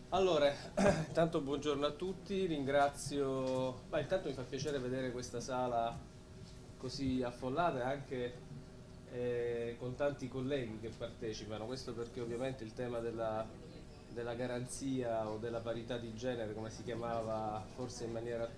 Allora, intanto buongiorno a tutti, ringrazio. Intanto mi fa piacere vedere questa sala così affollata e anche con tanti colleghi che partecipano. Questo perché ovviamente il tema della garanzia o della parità di genere, come si chiamava forse in maniera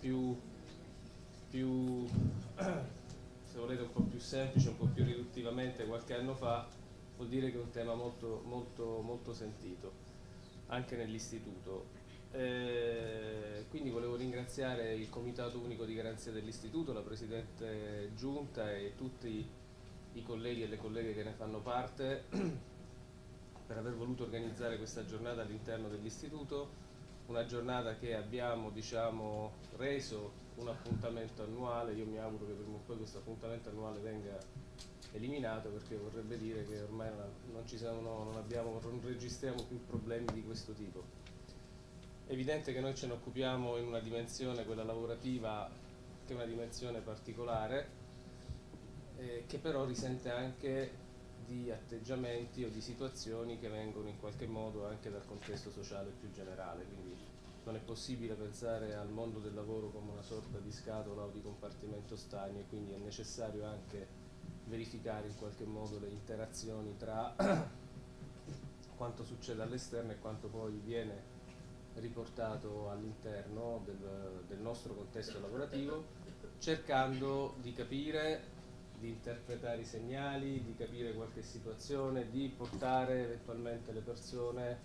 più se volete un po' più semplice, un po' più riduttivamente qualche anno fa, vuol dire che è un tema molto, molto, molto sentito anche nell'istituto. Quindi volevo ringraziare il Comitato Unico di Garanzia dell'Istituto, la Presidente Giunta e tutti i colleghi e le colleghe che ne fanno parte per aver voluto organizzare questa giornata all'interno dell'Istituto, una giornata che abbiamo, diciamo, reso un appuntamento annuale. Io mi auguro che prima o poi questo appuntamento annuale venga eliminato, perché vorrebbe dire che ormai non registriamo più problemi di questo tipo. È evidente che noi ce ne occupiamo in una dimensione, quella lavorativa, che è una dimensione particolare, che però risente anche di atteggiamenti o di situazioni che vengono in qualche modo anche dal contesto sociale più generale. Quindi non è possibile pensare al mondo del lavoro come una sorta di scatola o di compartimento stagno, e quindi è necessario anche verificare in qualche modo le interazioni tra quanto succede all'esterno e quanto poi viene riportato all'interno del nostro contesto lavorativo, cercando di capire, di interpretare i segnali, di capire qualche situazione, di portare eventualmente le persone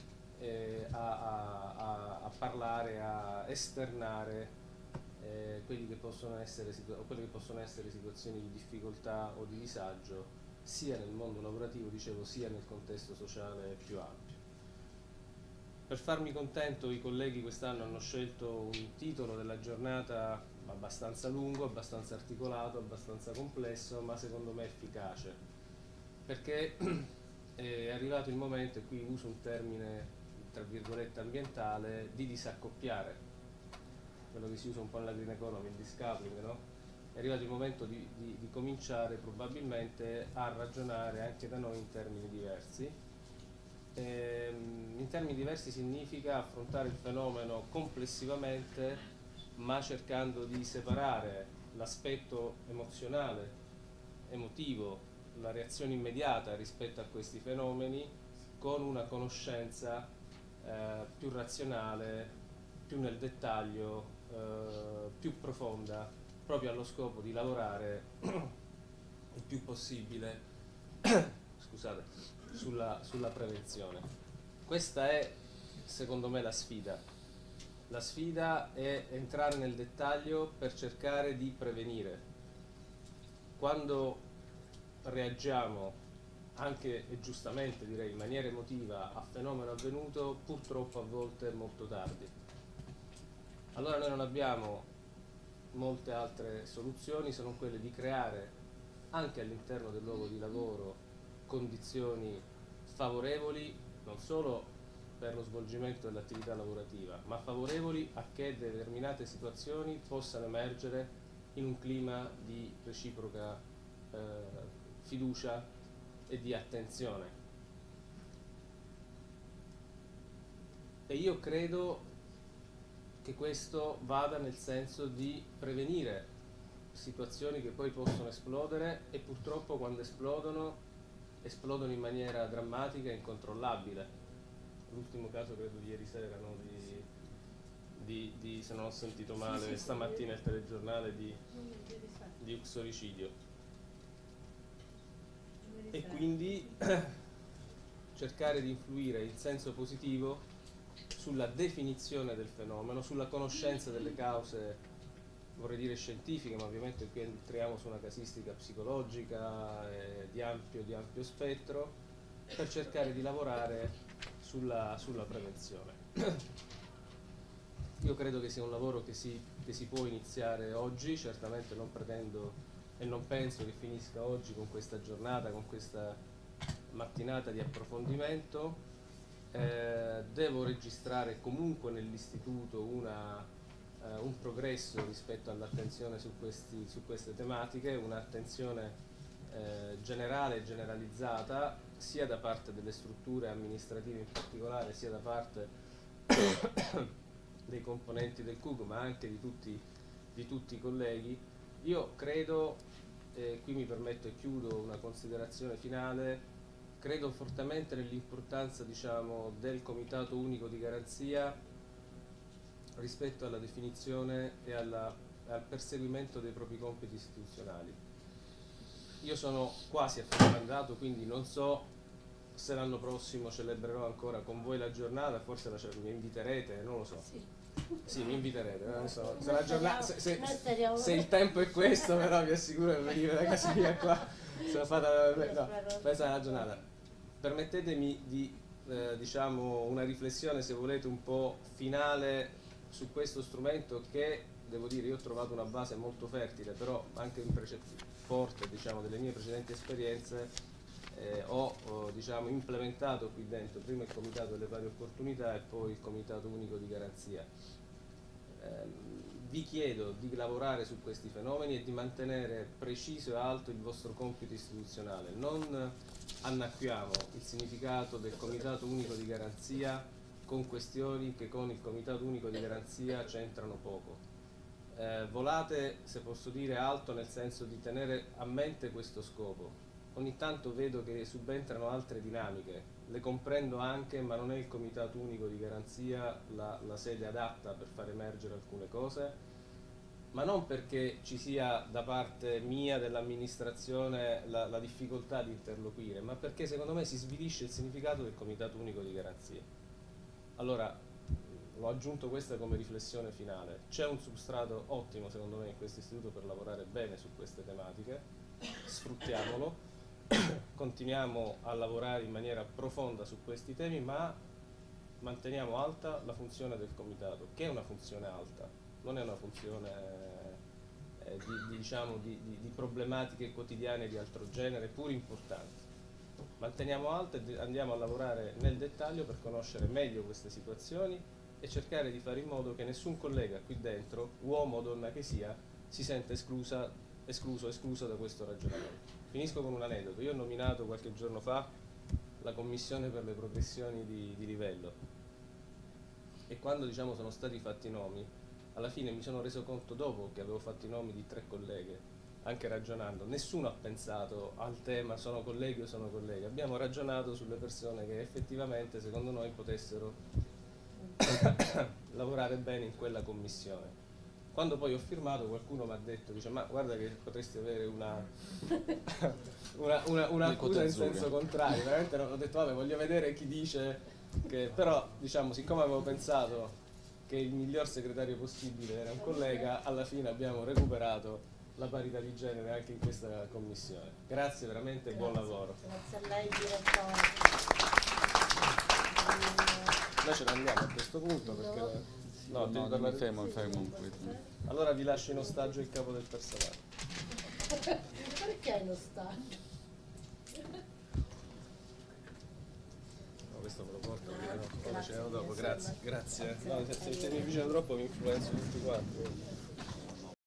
a parlare, a esternare quelle che possono essere situazioni di difficoltà o di disagio sia nel mondo lavorativo, dicevo, sia nel contesto sociale più ampio. Per farmi contento, i colleghi quest'anno hanno scelto un titolo della giornata abbastanza lungo, abbastanza articolato, abbastanza complesso, ma secondo me efficace, perché è arrivato il momento, e qui uso un termine tra virgolette ambientale, di disaccoppiare, quello che si usa un po' nella green economy, il discoupling, no? È arrivato il momento di cominciare probabilmente a ragionare anche da noi in termini diversi. In termini diversi significa affrontare il fenomeno complessivamente, ma cercando di separare l'aspetto emozionale, emotivo, la reazione immediata rispetto a questi fenomeni, con una conoscenza più razionale, più nel dettaglio, più profonda, proprio allo scopo di lavorare il più possibile scusate, sulla prevenzione. Questa è, secondo me, la sfida. La sfida è entrare nel dettaglio per cercare di prevenire. Quando reagiamo, anche e giustamente direi in maniera emotiva, a fenomeno avvenuto, purtroppo a volte è molto tardi. Allora noi non abbiamo molte altre soluzioni se non quelle di creare anche all'interno del luogo di lavoro condizioni favorevoli non solo per lo svolgimento dell'attività lavorativa, ma favorevoli a che determinate situazioni possano emergere in un clima di reciproca eh, fiducia e di attenzione. E io credo che questo vada nel senso di prevenire situazioni che poi possono esplodere, e purtroppo quando esplodono in maniera drammatica e incontrollabile. L'ultimo caso credo di ieri sera, no? Se non ho sentito male, stamattina il telegiornale di uxoricidio. E quindi cercare di influire in senso positivo sulla definizione del fenomeno, sulla conoscenza delle cause, vorrei dire scientifiche, ma ovviamente qui entriamo su una casistica psicologica di ampio spettro, per cercare di lavorare sulla prevenzione. Io credo che sia un lavoro che si può iniziare oggi, certamente non pretendo e non penso che finisca oggi con questa giornata, con questa mattinata di approfondimento. Devo registrare comunque nell'istituto un progresso rispetto all'attenzione su queste tematiche, un'attenzione generale e generalizzata, sia da parte delle strutture amministrative in particolare, sia da parte dei componenti del CUG, ma anche di tutti i colleghi. Io credo, qui mi permetto e chiudo una considerazione finale, credo fortemente nell'importanza, diciamo, del Comitato Unico di Garanzia rispetto alla definizione e al perseguimento dei propri compiti istituzionali. Io sono quasi a fine mandato, quindi non so se l'anno prossimo celebrerò ancora con voi la giornata, forse mi inviterete, non lo so. Sì, mi inviterete, non so. Se il tempo è questo, però vi assicuro che venire da casa mia qua, sono fatta, no, questa è la giornata. Permettetemi di, diciamo, una riflessione, se volete, un po' finale su questo strumento che, devo dire, io ho trovato una base molto fertile, però anche forte, diciamo, delle mie precedenti esperienze. Ho diciamo, implementato qui dentro prima il Comitato delle Pari Opportunità e poi il Comitato Unico di Garanzia. Vi chiedo di lavorare su questi fenomeni e di mantenere preciso e alto il vostro compito istituzionale. Non annacquiamo il significato del Comitato Unico di Garanzia con questioni che con il Comitato Unico di Garanzia c'entrano poco. Volate, se posso dire, alto nel senso di tenere a mente questo scopo. Ogni tanto vedo che subentrano altre dinamiche, le comprendo anche, ma non è il Comitato Unico di Garanzia la sede adatta per far emergere alcune cose, ma non perché ci sia da parte mia, dell'amministrazione, la difficoltà di interloquire, ma perché secondo me si svilisce il significato del Comitato Unico di Garanzia. Allora, l'ho aggiunto questa come riflessione finale. C'è un substrato ottimo secondo me in questo istituto per lavorare bene su queste tematiche, sfruttiamolo. Continuiamo a lavorare in maniera profonda su questi temi, ma manteniamo alta la funzione del Comitato, che è una funzione alta, non è una funzione diciamo, di problematiche quotidiane di altro genere, pur importanti. Manteniamo alta e andiamo a lavorare nel dettaglio per conoscere meglio queste situazioni e cercare di fare in modo che nessun collega qui dentro, uomo o donna che sia, si senta escluso o esclusa da questo ragionamento. Finisco con un aneddoto. Io ho nominato qualche giorno fa la commissione per le progressioni di livello e quando, diciamo, sono stati fatti i nomi, alla fine mi sono reso conto, dopo che avevo fatto i nomi di 3 colleghe, anche ragionando, nessuno ha pensato al tema sono colleghi o sono colleghe. Abbiamo ragionato sulle persone che effettivamente secondo noi potessero lavorare bene in quella commissione. Quando poi ho firmato, qualcuno mi ha detto, dice, ma guarda che potresti avere un'accusa in senso contrario. Veramente ho detto, vabbè, voglio vedere chi dice che... Però, diciamo, siccome avevo pensato che il miglior segretario possibile era un collega, alla fine abbiamo recuperato la parità di genere anche in questa commissione. Grazie veramente e buon lavoro. Grazie a lei, direttore. Noi ce ne andiamo a questo punto perché... No, mi fermo un po'. Allora vi lascio in ostaggio il capo del personale. Perché in ostaggio? No, questo me lo porto, poi ce ne dopo. Grazie. No, se mi vicino troppo vi influenzo tutti quanti.